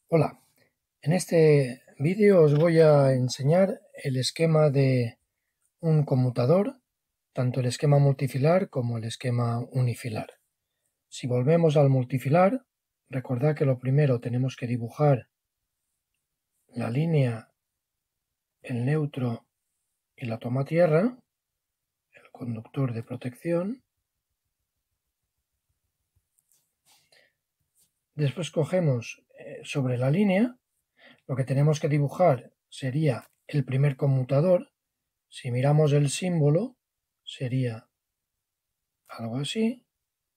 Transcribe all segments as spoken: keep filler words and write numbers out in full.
Hola, en este vídeo os voy a enseñar el esquema de un conmutador, tanto el esquema multifilar como el esquema unifilar. Si volvemos al multifilar, recordad que lo primero tenemos que dibujar la línea, el neutro y la toma tierra, el conductor de protección. Después cogemos eh, sobre la línea, lo que tenemos que dibujar sería el primer conmutador. Si miramos el símbolo, sería algo así,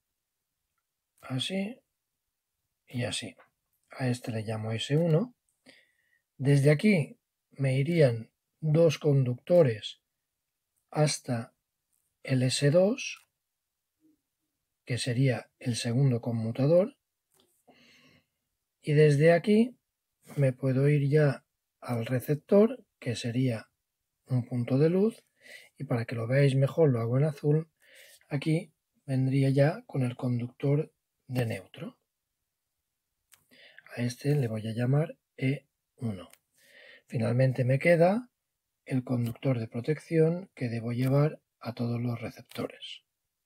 así y así. A este le llamo ese uno. Desde aquí me irían dos conductores hasta el ese dos, que sería el segundo conmutador. Y desde aquí me puedo ir ya al receptor, que sería un punto de luz. Y para que lo veáis mejor lo hago en azul. Aquí vendría ya con el conductor de neutro. A este le voy a llamar E uno. Finalmente me queda el conductor de protección que debo llevar a todos los receptores.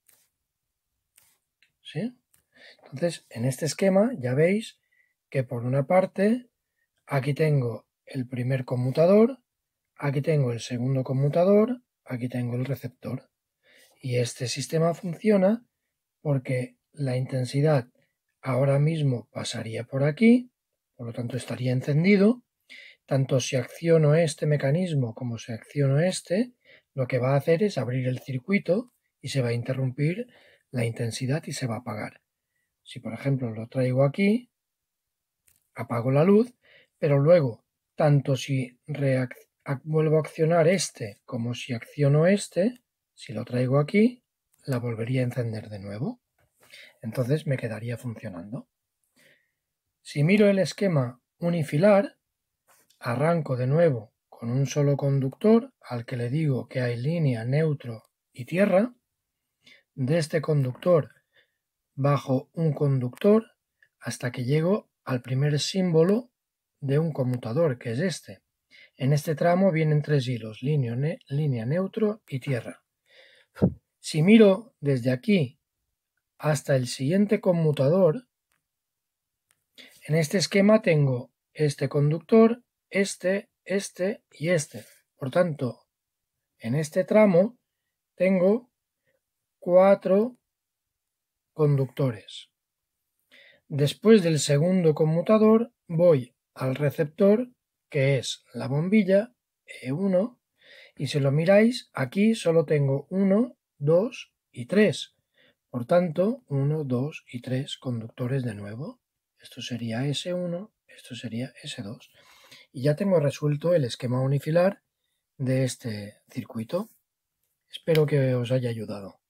¿Sí? Entonces, en este esquema ya veis que por una parte aquí tengo el primer conmutador, aquí tengo el segundo conmutador, aquí tengo el receptor. Y este sistema funciona porque la intensidad ahora mismo pasaría por aquí, por lo tanto estaría encendido. Tanto si acciono este mecanismo como si acciono este, lo que va a hacer es abrir el circuito y se va a interrumpir la intensidad y se va a apagar. Si por ejemplo lo traigo aquí, apago la luz, pero luego, tanto si vuelvo a accionar este como si acciono este, si lo traigo aquí, la volvería a encender de nuevo. Entonces me quedaría funcionando. Si miro el esquema unifilar, arranco de nuevo con un solo conductor al que le digo que hay línea, neutro y tierra. De este conductor bajo un conductor hasta que llego al primer símbolo de un conmutador, que es este. En este tramo vienen tres hilos, línea, ne línea, neutro y tierra. Si miro desde aquí hasta el siguiente conmutador, en este esquema tengo este conductor, este, este y este. Por tanto, en este tramo tengo cuatro conductores. Después del segundo conmutador voy al receptor, que es la bombilla E uno, y si lo miráis, aquí solo tengo uno, dos y tres. Por tanto, uno, dos y tres conductores de nuevo. Esto sería ese uno, esto sería ese dos. Y ya tengo resuelto el esquema unifilar de este circuito. Espero que os haya ayudado.